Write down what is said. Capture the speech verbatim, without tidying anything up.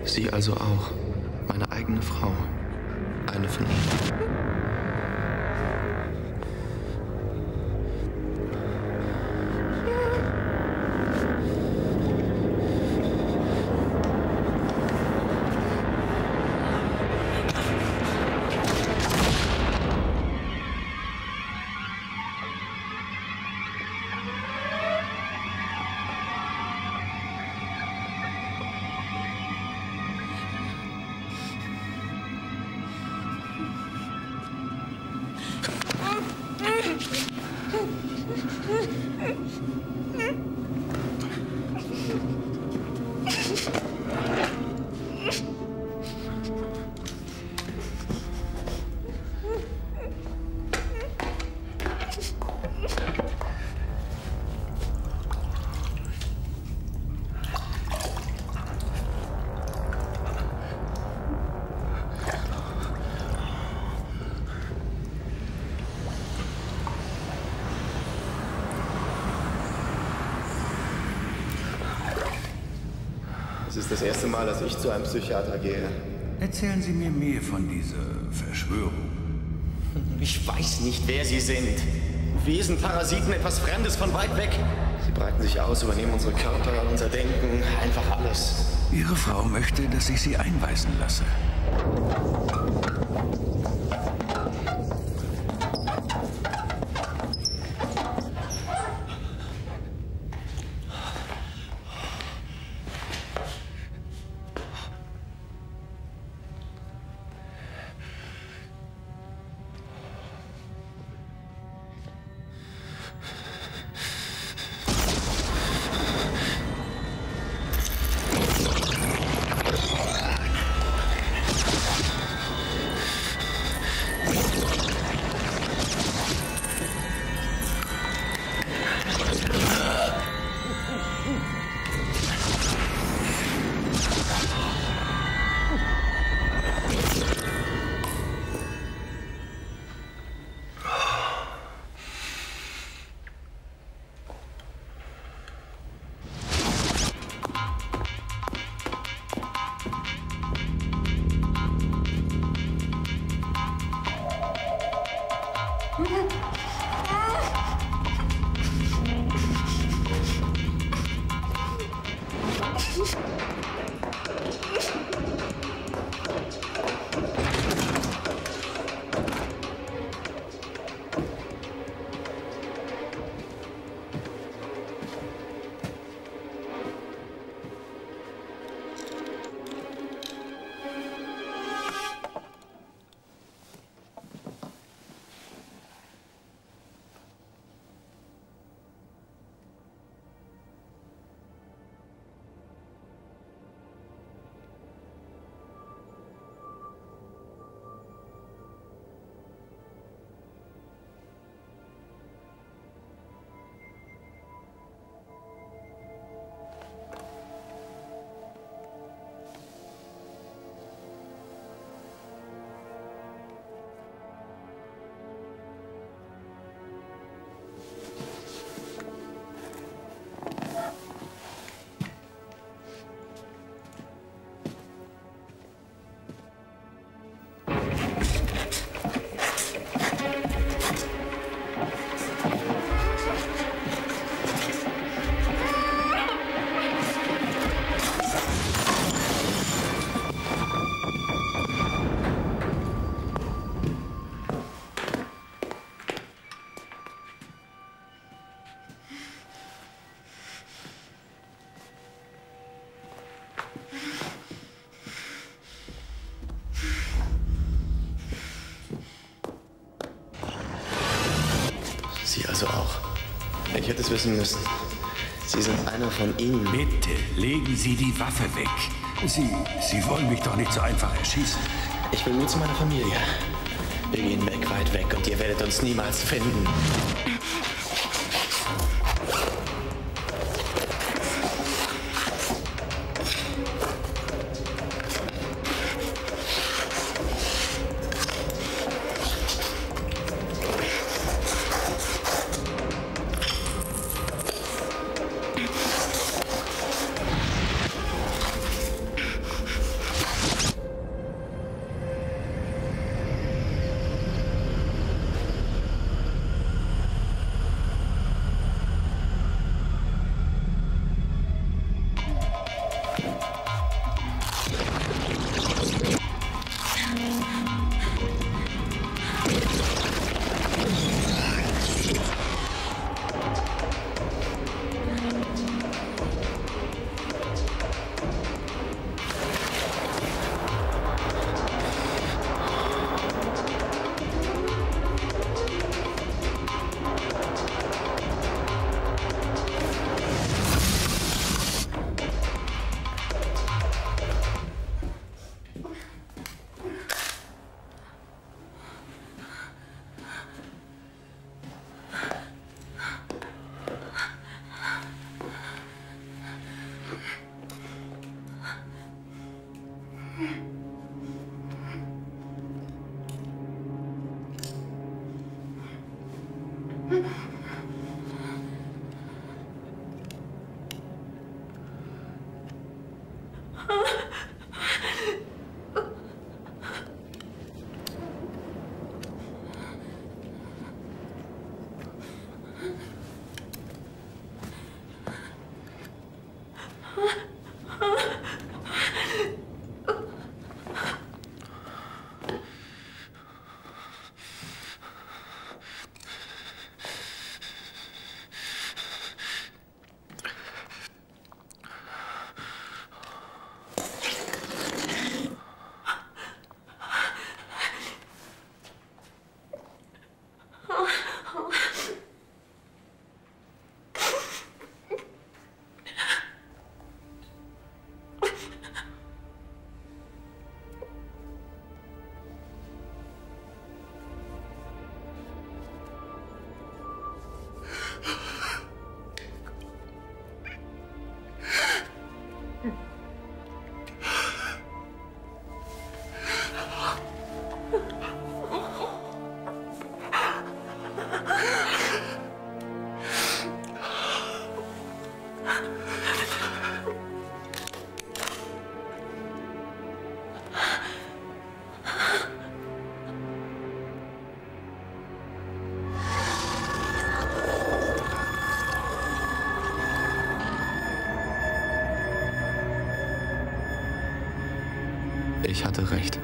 Sie also auch. Meine eigene Frau. Eine von ihnen. Es ist das erste Mal, dass ich zu einem Psychiater gehe. Erzählen Sie mir mehr von dieser Verschwörung. Ich weiß nicht, wer Sie sind. Wesen, Parasiten, etwas Fremdes von weit weg. Sie breiten sich aus, übernehmen unsere Körper, unser Denken, einfach alles. Ihre Frau möchte, dass ich Sie einweisen lasse. Sie also auch. Ich hätte es wissen müssen. Sie sind einer von ihnen. Bitte, legen Sie die Waffe weg. Sie, Sie wollen mich doch nicht so einfach erschießen. Ich will nur zu meiner Familie. Wir gehen weg, weit weg und ihr werdet uns niemals finden. Ich hatte recht.